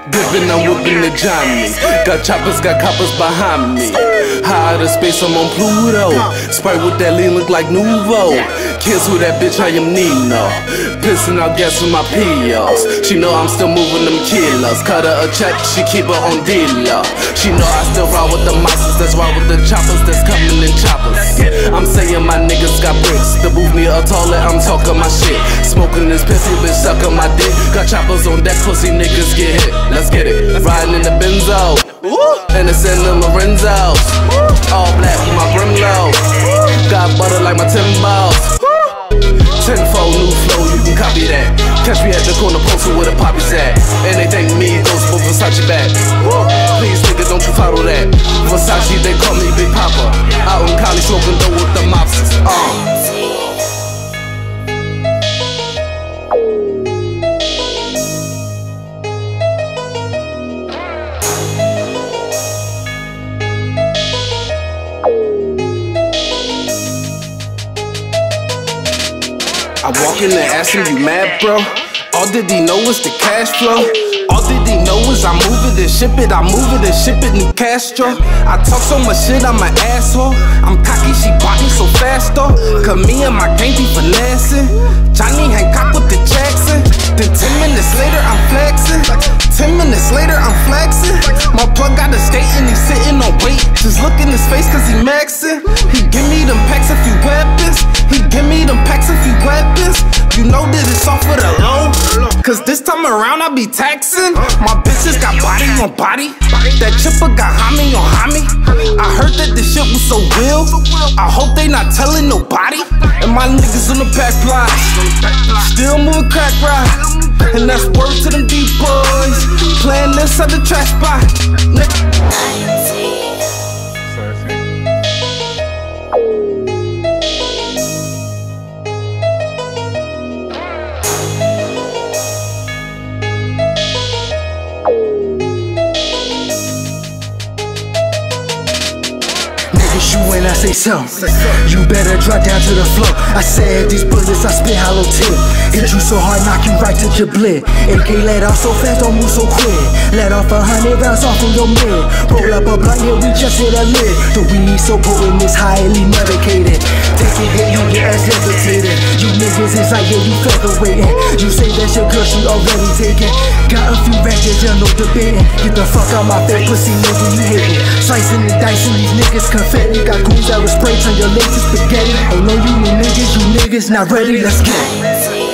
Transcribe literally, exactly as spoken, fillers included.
Dipping, I'm whipping the Johnny. Got choppers, got coppers behind me. High out of space, I'm on Pluto. Sprite with that lean, look like Nuvo. Kids with that bitch, I am Nino. Pissing out gas with my P Os. She know I'm still moving them kilos. Cut her a check, she keep her on dealer. She know I still ride with the monsters, that's ride with the choppers, that's coming in choppers. I'm saying my niggas got bricks. The booth near a toilet, I'm talking my shit. Smoking this pissy, bitch, sucking my dick. Got choppers on deck, pussy niggas get hit. Let's get it. Riding in the Benzo, and it's in the Lorenzo's. All black with my brim low. Got butter like my Timbos. Tenfold new flow, you can copy that. Catch me at the corner poster where the poppies at. And they think me goes for Versace bag. Please nigga, don't you follow that. Versace, they call me Big Papa. Out in Cali smoking dope with the mobsters. Uh. I walk in and ask him, you mad, bro? All did he know was the cash flow? All did he know was I move it and ship it, I move it and ship it, New Castro. I talk so much shit, I'm an asshole. I'm cocky, she bought me so fast, though. Cause me and my gang be finessing. Johnny Hancock with the Jackson. Then ten minutes later, I'm flexing. Ten minutes later, I'm flexing. My plug got a skate and he's sitting on weight. Just look in his face cause he maxing. He give me them packs, a few weapons. He give me them packs, a few weapons. You know that it's off for the low. Cause this time around I be taxing. My bitches got body on body. That chipper got homie on homie. I heard that this shit was so real. I hope they not telling nobody. And my niggas on the back block, still moving crack ride. And that's word to them deep boys. Playing this at the trash spot. You when I say so, you better drop down to the floor. I said these bullets I spit hollow tip. Hit you so hard, knock you right to your blit. A K let off so fast, don't move so quick. Let off a hundred rounds off in your mid. Roll up a blunt, yeah, we just hit a lid. The weed so potent, it's highly medicated. Take a hit, you get ass levitated. You niggas is like, yeah, you featherweightin'. You say that's your girl, she already taken. Got a few ratchets, yeah, no debating. Get the fuck out my face, pussy nigga, you hatin'. Slicing and dicing, these niggas confetti. Got goons that will spray, turn your legs to spaghetti. Ain't no you new niggas, you niggas not ready, let's get it.